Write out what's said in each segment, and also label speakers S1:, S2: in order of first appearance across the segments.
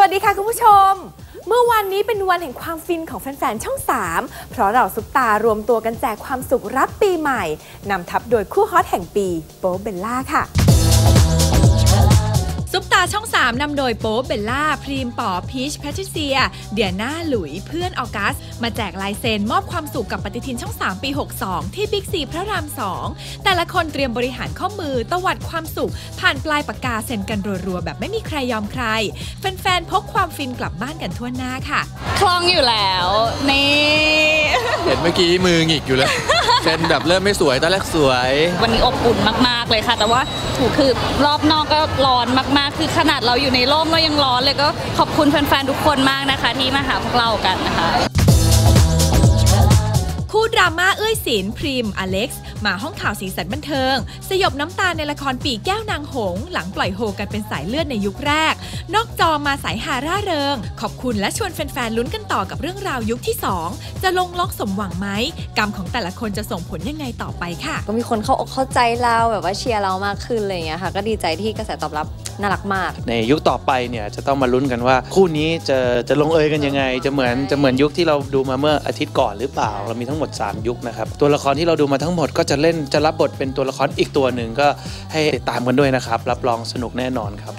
S1: วัสดีค่ะคุณผู้ชมเมื่อวันนี้เป็นวันแห่งความฟินของแฟนๆช่อง3เพราะเราซุปตารวมตัวกันแจกความสุขรับปีใหม่นำทัพโดยคู่ฮอตแห่งปีโป๊ปเบลล่าค่ะซุปตาช่อง3นำโดยโป๊ปเบลล่าพรีมป๋อพีชแพทริเซียเดียน่าหลุยเพื่อนออกัสมาแจกลายเซ็นมอบความสุขกับปฏิทินช่อง3ปี62ที่บิ๊กซีพระราม2แต่ละคนเตรียมบริหารข้อมือตวัดความสุขผ่านปลายปากกาเซ็นกันรัวๆแบบไม่มีใครยอมใครแฟนๆพกความฟินกลับบ้านกันทั่วหน้าค่ะ
S2: คล่องอยู่แล้วนี่
S3: เห็นเมื่อกี้มือหงิกอยู่แล้วเซ็นแบบเริ่มไม่สวยตอนแรกสวย
S2: วันนี้อบอุ่นมากๆเลยค่ะแต่ว่าคือรอบนอกก็ร้อนมากๆคือขนาดเราอยู่ในร่มเรายังร้อนเลยก็ขอบคุณแฟนๆทุกคนมากนะคะที่มาหาพวกเรากันนะคะ
S1: คู่ดราม่าเอื้อยศิลป์พริมอเล็กซ์มาห้องข่าวสีสันบันเทิงสยบน้ำตาในละครปีแก้วนางหงส์หลังปล่อยโฮกันเป็นสายเลือดในยุคแรกนอกจอมาสายฮาร่าเริงขอบคุณและชวนแฟนๆลุ้นกันต่อกับเรื่องราวยุคที่2จะลงล็อกสมหวังไหมกรรมของแต่ละคนจะส่งผลยังไงต่อไปค่ะ
S4: ก็มีคนเข้าใจเราแบบว่าเชียร์เรามากขึ้นอะไรอย่างเงี้ยค่ะก็ดีใจที่กระแสตอบรับน่ารักมาก
S3: ในยุคต่อไปเนี่ยจะต้องมาลุ้นกันว่าคู่นี้จะลงเอยกันยังไงจะเหมือนยุคที่เราดูมาเมื่ออาทิตย์ก่อนหรือเปล่าเรามีทั้งหมด3ยุคนะครับตัวละครที่เราดูมาทั้งหมดก็จะรับบทเป็นตัวละครอีกตัวหนึ่งก็ให้ติดตามกันด้วยนะครับรับรองสนุกแน่นอนครับ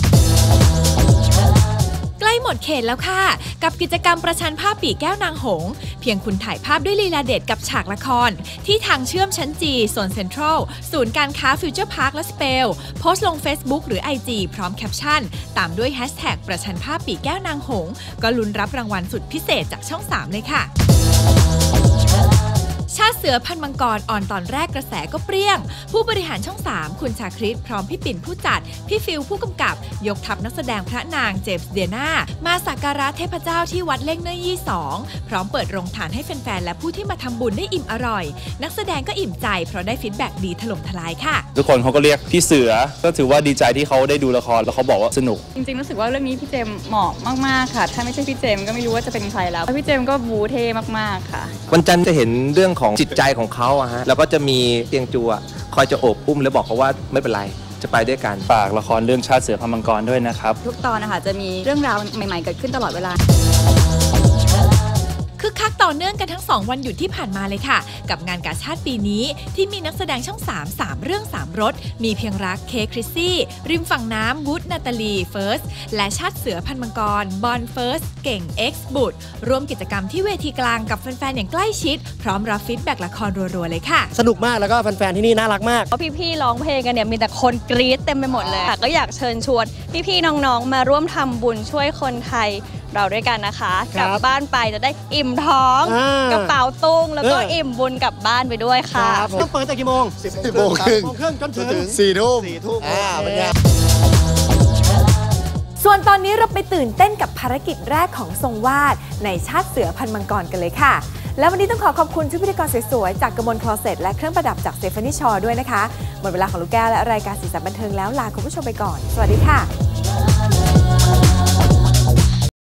S1: ใกล้หมดเขตแล้วค่ะกับกิจกรรมประชันภาพปีแก้วนางหงส์เพียงคุณถ่ายภาพด้วยลีลาเด็ดกับฉากละครที่ทางเชื่อมชั้นจีโซนเซ็นทรัลศูนย์การค้าฟิวเจอร์พาร์คและสเปลโพสต์ลง Facebook หรือ IG พร้อมแคปชั่นตามด้วยแฮชแท็กประชันภาพปีแก้วนางหงส์ก็ลุ้นรับรางวัลสุดพิเศษจากช่อง3เลยค่ะชาติเสือพันมังกรออนตอนแรกกระแสก็เปรี้ยงผู้บริหารช่อง3คุณชาคริตพร้อมพี่ปิ่นผู้จัดพี่ฟิลผู้กำกับยกทัพนักแสดงพระนางเจมส์เดียนามาสักการะเทพเจ้าที่วัดเล่งเนื้อยี่2พร้อมเปิดโรงทานให้แฟนๆและผู้ที่มาทำบุญได้อิ่มอร่อยนักแสดงก็อิ่มใจเพราะได้ฟีดแบ็กดีถล่มทลายค่ะ
S5: ทุกคนเขาก็เรียกพี่เสือก็ถือว่าดีใจที่เขาได้ดูละครแล้วเขาบอกว่าสนุก
S2: จริงๆรู้สึกว่าเรื่องนี้พี่เจมเหมาะมากๆค่ะถ้าไม่ใช่พี่เจมก็ไม่รู้ว่าจะเป็นใครแล้วพี่เจมก็บูเท่มากๆค่ะ
S6: วันจันทร์จะเห็นเรื่องของจิตใจของเขาอะฮะแล้วก็จะมีเตียงจูคอยจะโอบอุ้มแล้วบอกเขาว่าไม่เป็นไรจะไปด้วยกัน
S5: ฝากละครเรื่องชาติเสือพันมังกรด้วยนะครับ
S2: ทุกตอนนะคะจะมีเรื่องราวใหม่ๆเกิดขึ้นตลอดเวลา
S1: คึกคักต่อเนื่องกันทั้ง2วันหยุดที่ผ่านมาเลยค่ะกับงานกาชาดปีนี้ที่มีนักแสดงช่อง3เรื่อง3รสมีเพียงรักเคคริสซี่ริมฝั่งน้ำวูดนาตาลีเฟิร์สและชาติเสือพันมังกรบอลเฟิร์สเก่งเอ็กซ์บุตร่วมกิจกรรมที่เวทีกลางกับแฟนๆอย่างใกล้ชิดพร้อมรับฟีดแบ็กละครรัวๆเลยค่ะ
S7: สนุกมากแล้วก็แฟนๆที่นี่น่ารักมาก
S2: พี่ๆร้องเพลงกันเนี่ยมีแต่คนกรี๊ดเต็มไปหมดเลยก็อยากเชิญชวนพี่ๆน้องๆมาร่วมทำบุญช่วยคนไทยเราด้วยกันนะคะกลับบ้านไปจะได้อิ่มท้องกระเป๋าตุ้งแล้วก็อิ่มบุญกลับบ้านไปด้วยค่ะ
S7: ต้องเปิดแต่กี่โมง
S6: 10 โมงครึ่ง
S7: จนถึง
S6: 4 ทุ่ม
S1: ส่วนตอนนี้เราไปตื่นเต้นกับภารกิจแรกของทรงวาดในชาติเสือพันมังกรกันเลยค่ะแล้ววันนี้ต้องขอบคุณชุดพิธีกรสวยๆจากกมลคลอเซ็ตและเครื่องประดับจากสเตฟานีชอด้วยนะคะหมดเวลาของลูกแก้วและรายการสีสันบันเทิงแล้วลาคุณผู้ชมไปก่อนสวัสดีค่ะ